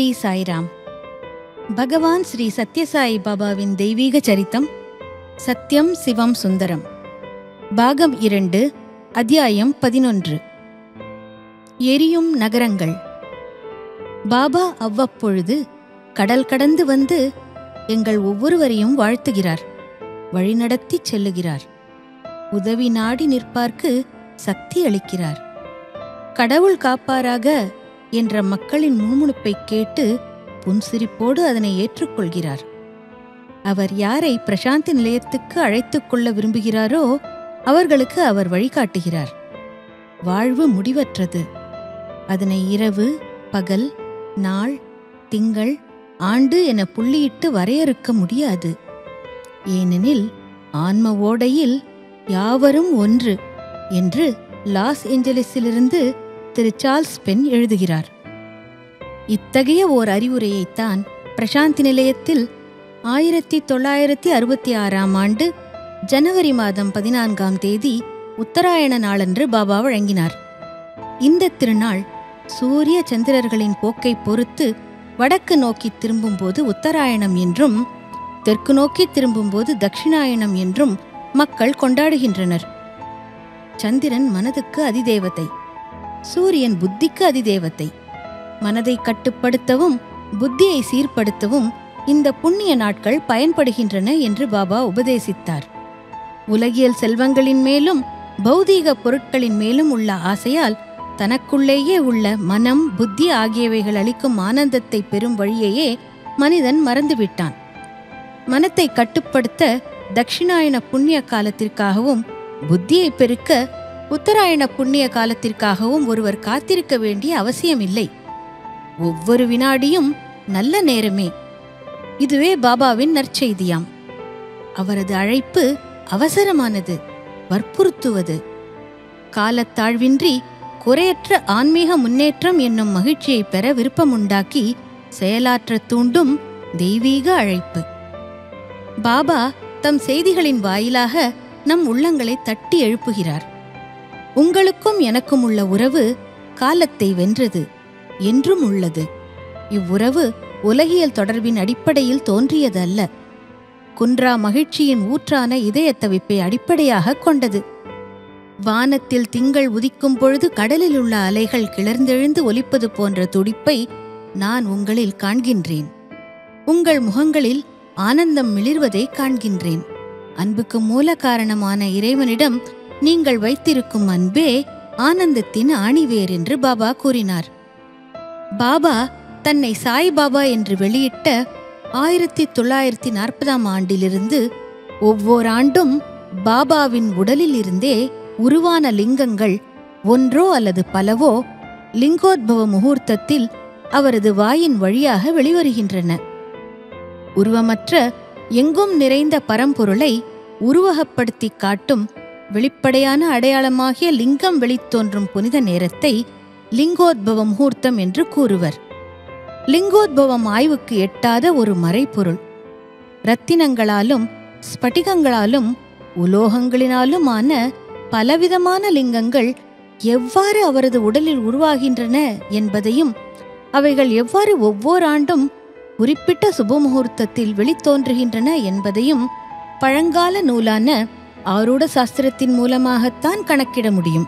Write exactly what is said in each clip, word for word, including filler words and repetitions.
ஸ்ரீ சாய்ராம். பகவான் ஸ்ரீ சத்யசாயி பாபாவின் தெய்வீக சரித்தம் சத்யம் சிவம் சுந்தரம். பாகம் இரண்டு, அத்தியாயம் பதினொன்று. எரியும் நகரங்கள். பாபா அவ்வப்பொழுது கடல் கடந்து வந்து எங்கள் ஒவ்வொருவரையும் வாழ்த்துகிறார், வழிநடத்திச் செல்லுகிறார், உதவி நாடி நிற்பார்க்கு சக்தி அளிக்கிறார். கடவுள் காப்பாராக என்ற மக்களின் முணுமுணுப்பைக் கேட்டு புன்சிரிப்போடு அதனை ஏற்றுக்கொள்கிறார். அவர் யாரை பிரசாந்தி நிலையத்துக்கு அழைத்துக் கொள்ள விரும்புகிறாரோ அவர்களுக்கு அவர் வழிகாட்டுகிறார். வாழ்வு முடிவற்றது. அதனை இரவு, பகல், நாள், திங்கள், ஆண்டு என புள்ளியிட்டு வரையறுக்க முடியாது. ஏனெனில் ஆன்ம ஓடையில் யாவரும் ஒன்று என்று லாஸ் ஏஞ்சலிஸிலிருந்து திரு சார்ல்ஸ் பென் எழுதுகிறார். இத்தகைய ஓர் அறிவுரையைத்தான் பிரசாந்தி நிலையத்தில் ஆயிரத்தி தொள்ளாயிரத்தி அறுபத்தி ஆறாம் ஆண்டு ஜனவரி மாதம் பதினான்காம் தேதி உத்தராயண நாளன்று பாபா வழங்கினார். இந்த திருநாள் சூரிய சந்திரர்களின் போக்கை பொறுத்து வடக்கு நோக்கி திரும்பும்போது உத்தராயணம் என்றும் தெற்கு நோக்கி திரும்பும்போது தட்சிணாயணம் என்றும் மக்கள் கொண்டாடுகின்றனர். சந்திரன் மனதுக்கு அதிதேவதை, சூரியன் புத்திக்கு அதிதேவதை. மனதை கட்டுப்படுத்தவும் புத்தியை சீர்படுத்தவும் இந்த புண்ணிய நாட்கள் பயன்படுகின்றன என்று பாபா உபதேசித்தார். உலகியல் செல்வங்களின் மேலும் பௌதீக பொருட்களின் மேலும் உள்ள ஆசையால் தனக்குள்ளேயே உள்ள மனம், புத்தி ஆகியவைகள் அளிக்கும் ஆனந்தத்தை பெறும் வழியையே மனிதன் மறந்துவிட்டான். மனத்தை கட்டுப்படுத்த தட்சிணாயன புண்ணிய காலத்திற்காகவும் புத்தியை பெருக்க உத்தராயண புண்ணிய காலத்திற்காகவும் ஒருவர் காத்திருக்க வேண்டிய அவசியமில்லை. ஒவ்வொரு வினாடியும் நல்ல நேரமே. இதுவே பாபாவின் நற்செய்தியாம். அவரது அழைப்பு அவசரமானது, வற்புறுத்துவது. காலத்தாழ்வின்றி குறையற்ற ஆன்மீக முன்னேற்றம் என்னும் மகிழ்ச்சியை பெற விருப்பமுண்டாக்கி செயலாற்ற தூண்டும் தெய்வீக அழைப்பு. பாபா தம் செய்திகளின் வாயிலாக நம் உள்ளங்களை தட்டி எழுப்புகிறார். உங்களுக்கும் எனக்கும் உள்ள உறவு காலத்தை வென்றது, என்றும் உள்ளது. இவ்வுறவு உலகியல் தொடர்பின் அடிப்படையில் தோன்றியதல்ல. குன்றா மகிழ்ச்சியின் ஊற்றான இதயத் தவிப்பை அடிப்படையாக கொண்டது. வானத்தில் திங்கள் உதிக்கும் பொழுது கடலில் உள்ள அலைகள் கிளர்ந்தெழுந்து ஒலிப்பது போன்ற துடிப்பை நான் உங்களில் காண்கின்றேன். உங்கள் முகங்களில் ஆனந்தம் மிளிர்வதை காண்கின்றேன். அன்புக்கு மூல காரணமான இறைவனிடம் நீங்கள் வைத்திருக்கும் அன்பே ஆனந்தத்தின் ஆணிவேர் என்று பாபா கூறினார். பாபா தன்னை சாய்பாபா என்று வெளியிட்ட ஆயிரத்தி தொள்ளாயிரத்தி நாற்பதாம் ஆண்டிலிருந்து ஒவ்வொரு ஆண்டும் பாபாவின் உடலில் இருந்தே உருவான லிங்கங்கள் ஒன்றோ அல்லது பலவோ லிங்கோத்பவ முகூர்த்தத்தில் அவரது வாயின் வழியாக வெளிவருகின்றன. உருவமற்ற எங்கும் நிறைந்த பரம்பொருளை உருவகப்படுத்தி காட்டும் வெளிப்படையான அடையாளமாகிய லிங்கம் வெளித்தோன்றும் புனித நேரத்தை லிங்கோத்பவ முகூர்த்தம் என்று கூறுவர். லிங்கோத்பவம் ஆய்வுக்கு எட்டாத ஒரு மறைப்பொருள். இரத்தினங்களாலும் ஸ்பட்டிகங்களாலும் உலோகங்களினாலுமான பலவிதமான லிங்கங்கள் எவ்வாறு அவரது உடலில் உருவாகின்றன என்பதையும் அவைகள் எவ்வாறு ஒவ்வொரு ஆண்டும் குறிப்பிட்ட சுபமுகூர்த்தத்தில் வெளித்தோன்றுகின்றன என்பதையும் பழங்கால நூலான ஆரூட சாஸ்திரத்தின் மூலமாகத்தான் கணக்கிட முடியும்.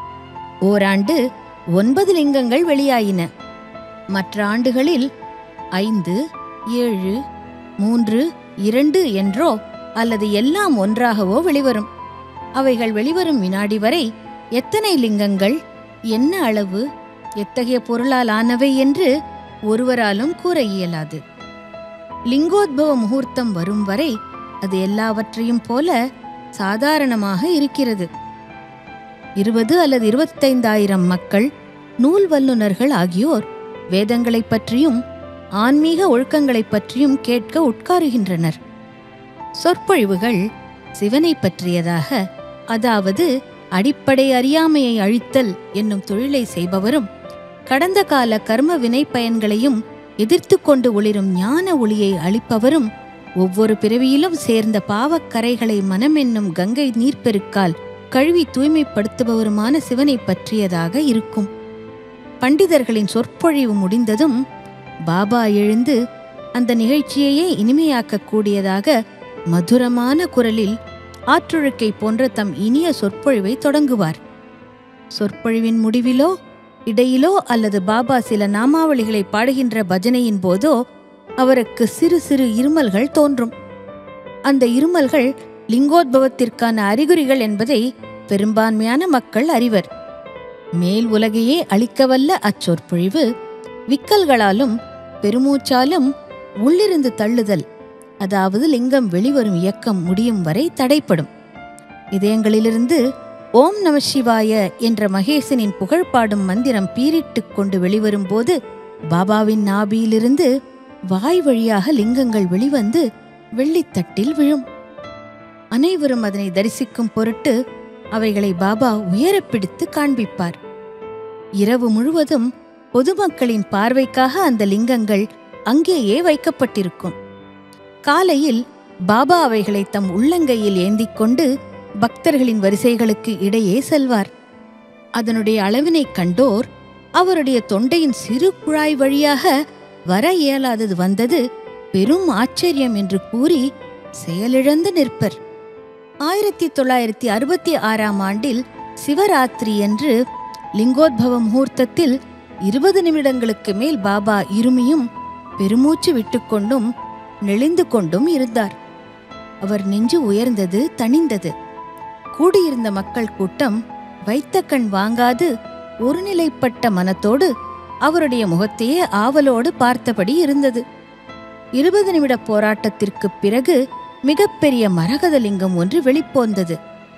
ஓராண்டு ஒன்பது லிங்கங்கள் வெளியாயின. மற்ற ஆண்டுகளில் ஐந்து, ஏழு, மூன்று, இரண்டு என்றோ அல்லது எல்லாம் ஒன்றாகவோ வெளிவரும். அவைகள் வெளிவரும் வினாடி வரை எத்தனை லிங்கங்கள், என்ன அளவு, எத்தகைய பொருளால் ஆனவை என்று ஒருவராலும் கூற இயலாது. லிங்கோத்பவ முகூர்த்தம் வரும் வரை அது எல்லாவற்றையும் போல சாதாரணமாக இருக்கிறது. இருபது அல்லது இருபத்தைந்தாயிரம் மக்கள், நூல் வல்லுநர்கள் ஆகியோர் வேதங்களைப் பற்றியும் ஆன்மீக ஒழுக்கங்களைப் பற்றியும் கேட்க உட்காருகின்றனர். சொற்பொழிவுகள் சிவனை பற்றியதாக, அதாவது அடிப்படை அறியாமையை அழித்தல் என்னும் தொழிலை செய்பவரும் கடந்த கால கர்ம வினை பயன்களையும் எதிர்த்து கொண்டு ஒளிரும் ஞான ஒளியை அளிப்பவரும் ஒவ்வொரு பிறவியிலும் சேர்ந்த பாவக்கரைகளை மனம் என்னும் கங்கை நீர்ப்பெருக்கால் கழுவி தூய்மைப்படுத்துபவருமான சிவனை பற்றியதாக இருக்கும். பண்டிதர்களின் சொற்பொழிவு முடிந்ததும் பாபா எழுந்து அந்த நிகழ்ச்சியையே இனிமையாக்கக்கூடியதாக மதுரமான குரலில் ஆற்றொழுக்கை போன்ற தம் இனிய சொற்பொழிவை தொடங்குவார். சொற்பொழிவின் முடிவிலோ இடையிலோ அல்லது பாபா சில நாமாவளிகளை பாடுகின்ற பஜனையின் போதோ அவருக்கு சிறு சிறு இருமல்கள் தோன்றும். அந்த இருமல்கள் லிங்கோத்பவத்திற்கான அறிகுறிகள் என்பதை பெரும்பான்மையான மக்கள் அறிவர். மேல் உலகையே அளிக்கவல்ல அச்சொற்பொழிவு விக்கல்களாலும் பெருமூச்சாலும் உள்ளிருந்து தள்ளுதல், அதாவது லிங்கம் வெளிவரும் இயக்கம் முடியும் வரை தடைப்படும். இதயங்களிலிருந்து ஓம் நம சிவாய என்ற மகேசனின் புகழ்பாடும் மந்திரம் பீரிட்டு கொண்டு வெளிவரும்போது பாபாவின் நாபியிலிருந்து வாய் வழியாக லிங்கங்கள் வெளிவந்து வெள்ளித்தட்டில் விழும். அனைவரும் அதனை தரிசிக்கும் பொருட்டு அவைகளை பாபா உயரப் பிடித்து காண்பிப்பார். இரவு முழுவதும் பொதுமக்களின் பார்வைக்காக அந்த லிங்கங்கள் அங்கேயே வைக்கப்பட்டிருக்கும். காலையில் பாபா அவைகளை தம் உள்ளங்கையில் ஏந்திக் கொண்டு பக்தர்களின் வரிசைகளுக்கு இடையே செல்வார். அதனுடைய அளவினைக் கண்டோர் அவருடைய தொண்டையின் சிறு குழாய் வழியாக வர இயலாதது வந்தது பெரும் ஆச்சரியம் என்று கூறி செயலிழந்து நிற்பர். ஆயிரத்தி தொள்ளாயிரத்தி அறுபத்தி ஆறாம் ஆண்டில் சிவராத்திரி என்று லிங்கோத்பவ முகூர்த்தத்தில் இருபது நிமிடங்களுக்கு மேல் பாபா இருமியும் பெருமூச்சு விட்டுக்கொண்டும் நெளிந்து கொண்டும் இருந்தார். அவர் நெஞ்சு உயர்ந்தது, தணிந்தது. கூடியிருந்த மக்கள் கூட்டம் வைத்த கண் வாங்காது ஒருநிலைப்பட்ட மனத்தோடு அவருடைய முகத்தையே ஆவலோடு பார்த்தபடி இருந்தது. இருபது நிமிட போராட்டத்திற்குப் பிறகு மிகப்பெரிய மரகத லிங்கம் ஒன்று வெளிப்போந்தது.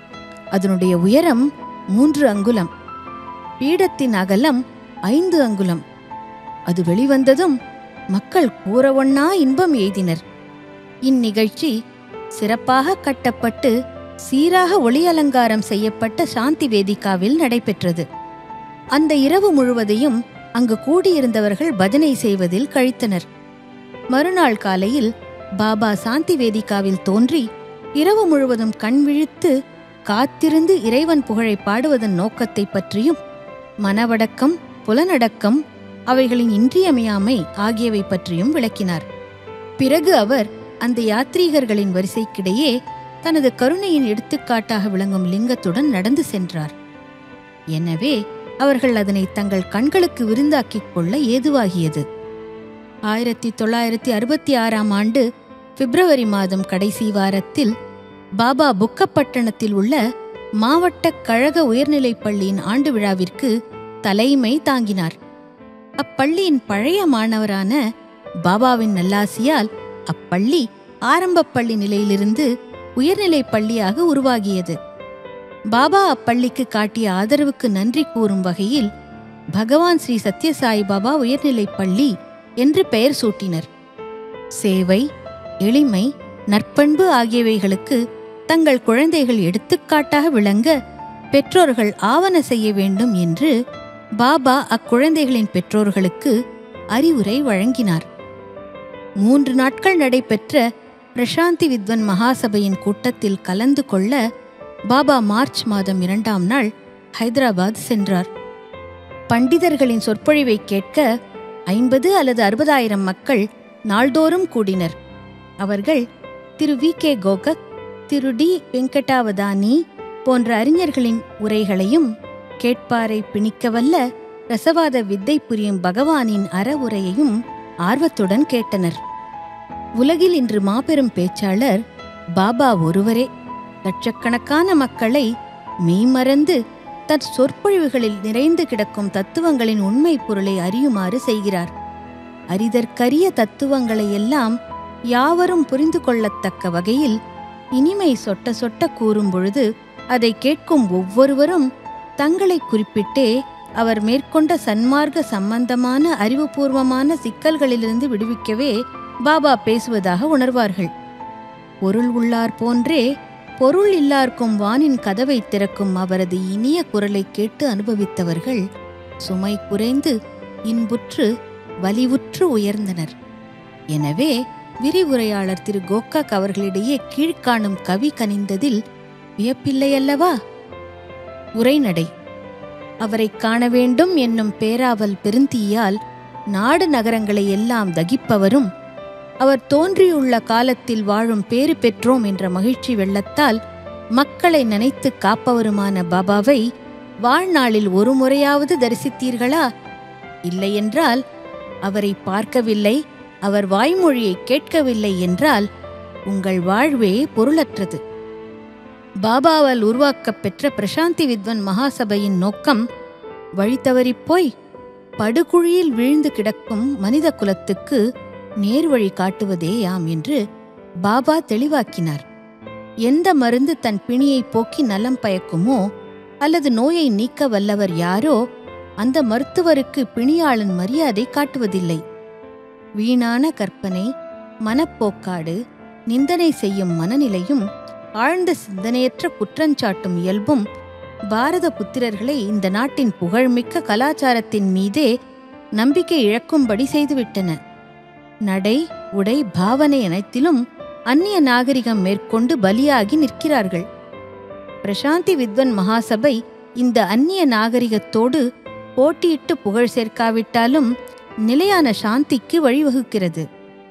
அதனுடைய உயரம் மூன்று அங்குலம், பீடத்தின் அகலம் ஐந்து அங்குலம். அது வெளிவந்ததும் மக்கள் கூறவொண்ணா இன்பம் எய்தினர். இந்நிகழ்ச்சி சிறப்பாக கட்டப்பட்டு சீராக ஒளி அலங்காரம் செய்யப்பட்ட சாந்தி வேதிகாவில் நடைபெற்றது. அந்த இரவு முழுவதையும் அங்கு கூடியிருந்தவர்கள் பஜனை செய்வதில் கழித்தனர். மறுநாள் காலையில் பாபா சாந்தி வேதிகாவில் தோன்றி இரவு முழுவதும் கண் விழித்து காத்திருந்து இறைவன் புகழை பாடுவதன் நோக்கத்தை பற்றியும் மனவடக்கம், புலனடக்கம், அவைகளின் இன்றியமையாமை ஆகியவை பற்றியும் விளக்கினார். பிறகு அவர் அந்த யாத்ரீகர்களின் வரிசைக்கிடையே தனது கருணையின் எடுத்துக்காட்டாக விளங்கும் லிங்கத்துடன் நடந்து சென்றார். எனவே அவர்கள் அதனை தங்கள் கண்களுக்கு விருந்தாக்கிக் கொள்ள ஏதுவாகியது. ஆயிரத்தி தொள்ளாயிரத்தி அறுபத்தி ஆறாம் ஆண்டு பிப்ரவரி மாதம் கடைசி வாரத்தில் பாபா புக்கப்பட்டணத்தில் உள்ள மாவட்ட கழக உயர்நிலைப் பள்ளியின் ஆண்டு விழாவிற்கு தலைமை தாங்கினார். அப்பள்ளியின் பழைய மாணவரான பாபாவின் நல்லாசியால் அப்பள்ளி ஆரம்பப் பள்ளி நிலையிலிருந்து உயர்நிலைப் பள்ளியாக உருவாகியது. பாபா அப்பள்ளிக்கு காட்டிய ஆதரவுக்கு நன்றி கூறும் வகையில் பகவான் ஸ்ரீ சத்யசாயி பாபா உயர்நிலைப் பள்ளி என்று பெயர் சூட்டினர். சேவை, எளிமை, நற்பண்பு ஆகியவைகளுக்கு தங்கள் குழந்தைகள் எடுத்துக்காட்டாக விளங்க பெற்றோர்கள் ஆவன செய்ய வேண்டும் என்று பாபா அக்குழந்தைகளின் பெற்றோர்களுக்கு அறிவுரை வழங்கினார். மூன்று நாட்கள் நடைபெற்ற பிரசாந்தி வித்வன் மகாசபையின் கூட்டத்தில் கலந்து கொள்ள பாபா மார்ச் மாதம் இரண்டாம் நாள் ஹைதராபாத் சென்றார். பண்டிதர்களின் சொற்பொழிவை கேட்க ஐம்பது அல்லது அறுபதாயிரம் மக்கள் நாள்தோறும் கூடினர். அவர்கள் திரு வி கே கோகக், திரு டி வெங்கடாவதானி போன்ற அறிஞர்களின் உரைகளையும் கேட்பாரை பிணிக்கவல்ல ரசவாத வித்தை புரியும் பகவானின் அற உரையையும் ஆர்வத்துடன் கேட்டனர். உலகில் இன்று மாபெரும் பேச்சாளர் பாபா ஒருவரே லட்சக்கணக்கான மக்களை மெய்மறந்து தன் சொற்பொழிவுகளில் நிறைந்து கிடக்கும் தத்துவங்களின் உண்மை பொருளை அறியுமாறு செய்கிறார். அரிதற்கரிய தத்துவங்களை எல்லாம் யாவரும் புரிந்து கொள்ளத்தக்க வகையில் இனிமை சொட்ட சொட்ட கூறும் பொழுது அதை கேட்கும் ஒவ்வொருவரும் தங்களை குறிப்பிட்டே அவர் மேற்கொண்ட சன்மார்க்க சம்பந்தமான அறிவுபூர்வமான சிக்கல்களிலிருந்து விடுவிக்கவே பாபா பேசுவதாக உணர்வார்கள். பொருள் உள்ளார் போன்றே பொருள் இல்லார்க்கும் வானின் கதவை திறக்கும் அவரது இனிய குரலை கேட்டு அனுபவித்தவர்கள் சுமை குறைந்து இன்புற்று வலிவுற்று உயர்ந்தனர். எனவே விரிவுரையாளர் திரு கோகாக் அவர்களிடையே கீழ்காணும் கவி கனிந்ததில் வியப்பில்லையல்லவா? உரைநடை. அவரை காண வேண்டும் என்னும் பேராவல் பெருந்தீயால் நாடு நகரங்களை எல்லாம் தகிப்பவரும் அவர் தோன்றியுள்ள காலத்தில் வாழும் பேறு பெற்றோம் என்ற மகிழ்ச்சி வெள்ளத்தால் மக்களை நினைத்து காப்பவருமான பாபாவை வாழ்நாளில் ஒரு முறையாவது தரிசித்தீர்களா? இல்லையென்றால், அவரை பார்க்கவில்லை, அவர் வாய்மொழியை கேட்கவில்லை என்றால் உங்கள் வாழ்வே பொருளற்றது. பாபாவால் உருவாக்கப் பெற்ற பிரசாந்தி வித்வன் மகாசபையின் நோக்கம் வழித்தவறிப்போய் படுகுழியில் வீழ்ந்து கிடக்கும் மனித குலத்துக்கு நேர்வழி காட்டுவதேயாம் என்று பாபா தெளிவாக்கினார். எந்த மருந்து தன் பிணியை போக்கி நலம் பயக்குமோ அல்லது நோயை நீக்க வல்லவர் யாரோ அந்த மருத்துவருக்கு பிணியாளன் மரியாதை காட்டுவதில்லை. வீணான கற்பனை, மனப்போக்காடு, நிந்தனை செய்யும் மனநிலையும் ஆழ்ந்த சிந்தனையற்ற குற்றஞ்சாட்டும் இயல்பும் பாரத புத்திரர்களை இந்த நாட்டின் புகழ்மிக்க கலாச்சாரத்தின் மீதே நம்பிக்கை இழக்கும்படி செய்துவிட்டன. நடை, உடை, பாவனை அனைத்திலும் அந்நிய நாகரிகம் மேற்கொண்டு பலியாகி நிற்கிறார்கள். பிரசாந்தி வித்வன் மகாசபை இந்த அந்நிய நாகரிகத்தோடு போட்டியிட்டு புகழ் சேர்க்காவிட்டாலும் நிலையான சாந்திக்கு வழிவகுக்கிறது.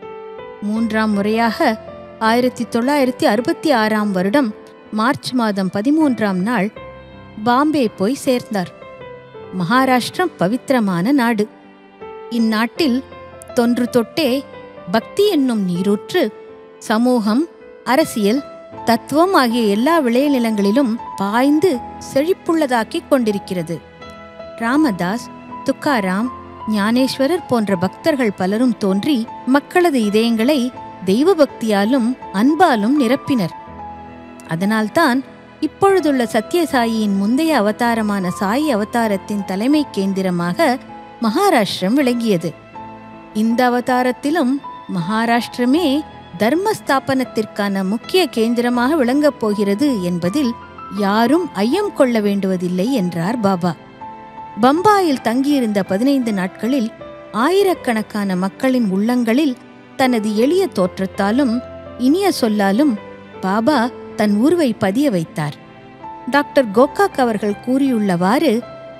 மூன்றாம் முறையாக ஆயிரத்தி தொள்ளாயிரத்தி அறுபத்தி ஆறாம் வருடம் மார்ச் மாதம் பதிமூன்றாம் நாள் பாம்பே போய் சேர்ந்தார். மகாராஷ்டிரம் பவித்திரமான நாடு. இந்நாட்டில் தொன்று தொட்டே பக்தி என்னும் நீரூற்று சமூகம், அரசியல், தத்துவம் ஆகிய எல்லா விளைநிலங்களிலும் பாய்ந்து செழிப்புள்ளதாக்கிக் கொண்டிருக்கிறது. ராமதாஸ், துக்காராம், ஞானேஸ்வரர் போன்ற பக்தர்கள் பலரும் தோன்றி மக்களது இதயங்களை தெய்வ பக்தியாலும் அன்பாலும் நிரப்பினர். அதனால்தான் இப்பொழுதுள்ள சத்யசாயியின் முந்தைய அவதாரமான சாயி அவதாரத்தின் தலைமை கேந்திரமாக மகாராஷ்டிரம் விளங்கியது. இந்த அவதாரத்திலும் மகாராஷ்டிரமே தர்மஸ்தாபனத்திற்கான முக்கிய கேந்திரமாக விளங்கப் போகிறது என்பதில் யாரும் ஐயம் கொள்ள வேண்டுவதில்லை என்றார் பாபா. பம்பாயில் தங்கியிருந்த பதினைந்து நாட்களில் ஆயிரக்கணக்கான மக்களின் உள்ளங்களில் தனது எளிய தோற்றத்தாலும் இனிய சொல்லாலும் பாபா தன் உருவை பதிய வைத்தார். டாக்டர் கோகாக் அவர்கள் கூறியுள்ளவாறு,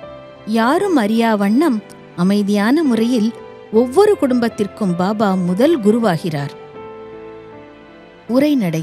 யாரும் அறியா வண்ணம் அமைதியான முறையில் ஒவ்வொரு குடும்பத்திற்கும் பாபா முதல் குருவாகிறார். உரைநடை.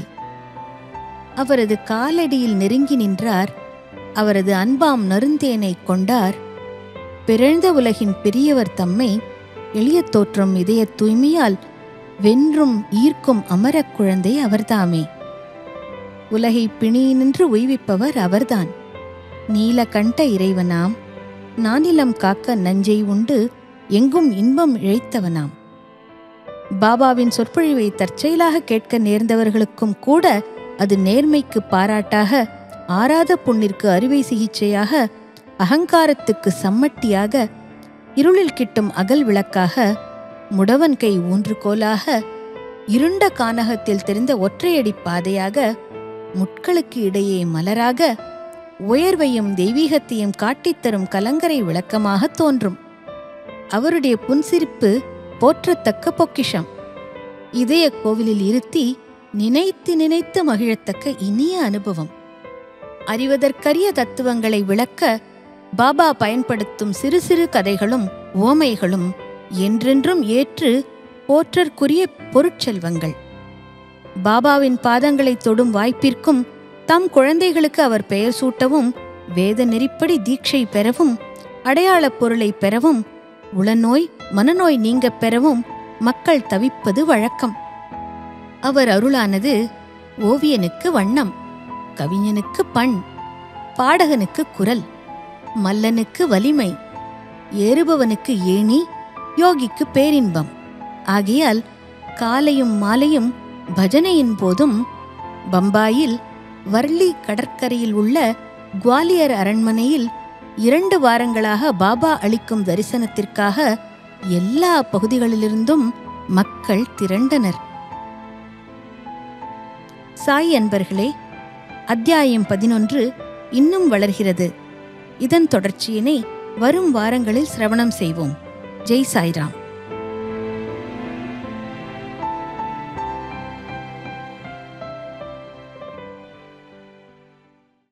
அவரது காலடியில் நெருங்கி நின்றார். அவரது அன்பாம் நறுந்தேனை கொண்டார். பிறழ்ந்த உலகின் பெரியவர் தம்மை எளிய தோற்றம் இதய தூய்மையால் வென்றும் ஈர்க்கும் அமரக் குழந்தை அவர்தாமே. உலகை பிணியினின்று உய்விப்பவர் அவர்தான். நீலகண்ட இறைவனாம், நானிலம் காக்க நஞ்சை உண்டு எங்கும் இன்பம் இழைத்தவனாம். பாபாவின் சொற்பொழிவை தற்செயலாக கேட்க நேர்ந்தவர்களுக்கும் கூட அது நேர்மைக்கு பாராட்டாக, ஆறாத புண்ணிற்கு அறுவை சிகிச்சையாக, அகங்காரத்துக்கு சம்மட்டியாக, இருளில் கிட்டும் அகல் விளக்காக, முடவன் கை ஊன்றுகோலாக, இருண்ட கானகத்தில் தெரிந்த ஒற்றையடி பாதையாக, முட்களுக்கு இடையே மலராக, உயர்வையும் தெய்வீகத்தையும் காட்டித்தரும் கலங்கரை விளக்கமாக தோன்றும். அவருடைய புன்சிரிப்பு போற்றத்தக்க பொக்கிஷம். இதய கோவிலில் இருத்தி நினைத்து நினைத்து மகிழத்தக்க இனிய அனுபவம். அறிவதற்கரிய தத்துவங்களை விளக்க பாபா பயன்படுத்தும் சிறு சிறு கதைகளும் உவமைகளும் என்றென்றும் ஏற்று போற்றற்குரிய பொருட்செல்வங்கள். பாபாவின் பாதங்களை தொடும் வாய்ப்பிற்கும் தம் குழந்தைகளுக்கு அவர் பெயர் சூட்டவும், வேத நெறிப்படி தீட்சை பெறவும், அடையாளப் பொருளை பெறவும், உளநோய் மனநோய் நீங்கப் பெறவும் மக்கள் தவிப்பது வழக்கம். அவர் அருளானது ஓவியனுக்கு வண்ணம், கவிஞனுக்கு பண், பாடகனுக்கு குரல், மல்லனுக்கு வலிமை, ஏறுபவனுக்கு ஏணி, யோகிக்கு பேரின்பம். ஆகையால் காலையும் மாலையும் பஜனையின் போதும் பம்பாயில் வர்லி கடற்கரையில் உள்ள குவாலியர் அரண்மனையில் இரண்டு வாரங்களாக பாபா அளிக்கும் தரிசனத்திற்காக எல்லா பகுதிகளிலிருந்தும் மக்கள் திரண்டனர். சாய் அன்பர்களே, அத்தியாயம் பதினொன்று இன்னும் வளர்கிறது. இதன் தொடர்ச்சியினை வரும் வாரங்களில் சிரவணம் செய்வோம். ஜெய் சாய்ராம்.